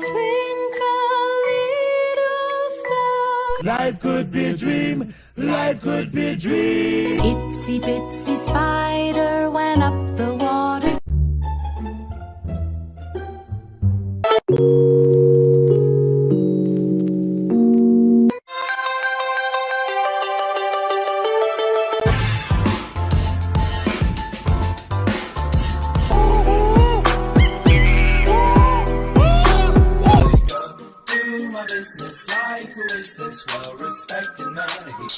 twinkle, little star. Life could be a dream, life could be a dream. Itsy bitsy spider went up the water. Business like who is this well-respected man?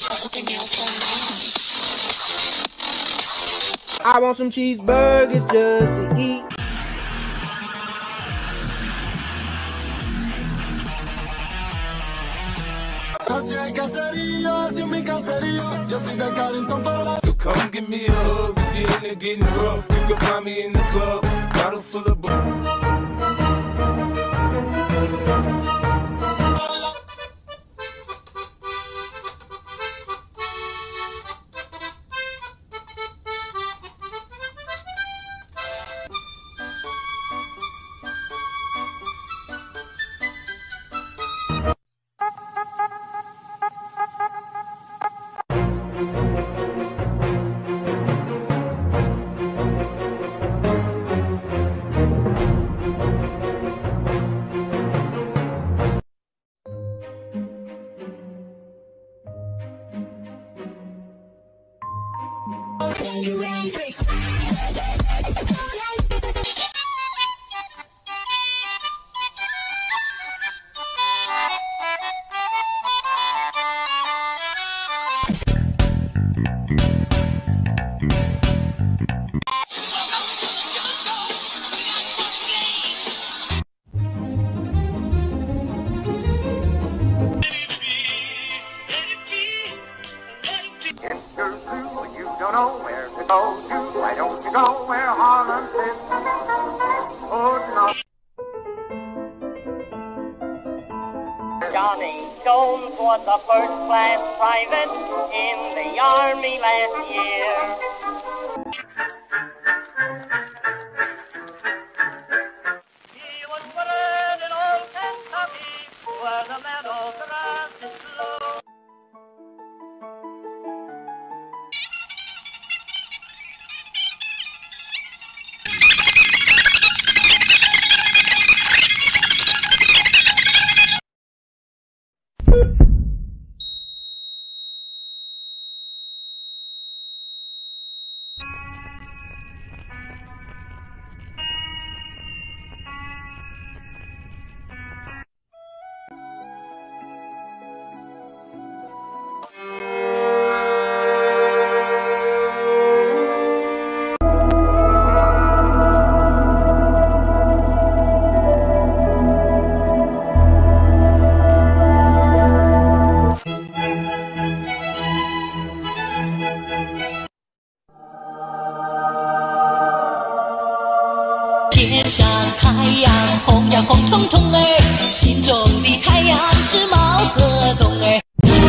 I want some cheeseburgers just to eat. So come give me a hug, get in there getting rough. You can find me in the club, bottle full of don't know where to go to. Why don't you go where Harlem sits? Oh, no. Johnny Jones was a first-class private in the Army last year. He was bred in old Kentucky, where the meadow grass is low. 天上太阳红呀红彤彤哎，心中的太阳是毛泽东哎。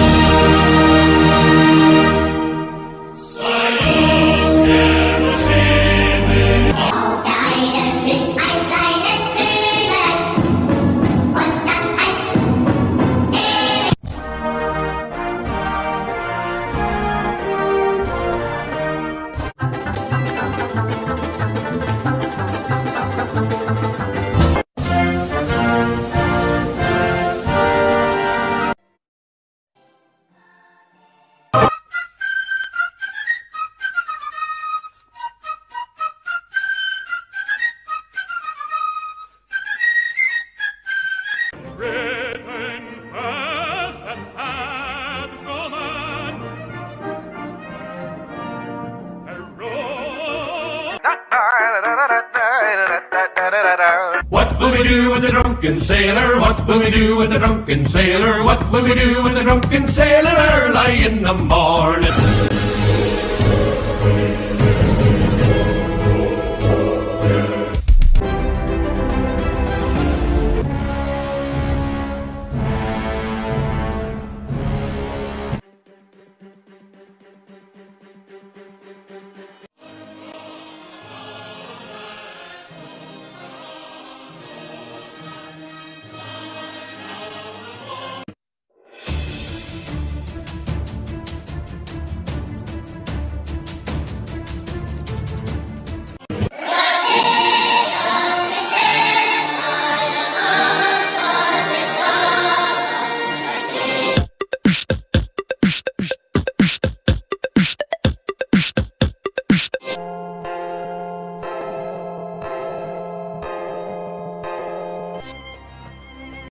What will we do with the drunken sailor? What will we do with the drunken sailor? What will we do with the drunken sailor early in the morning?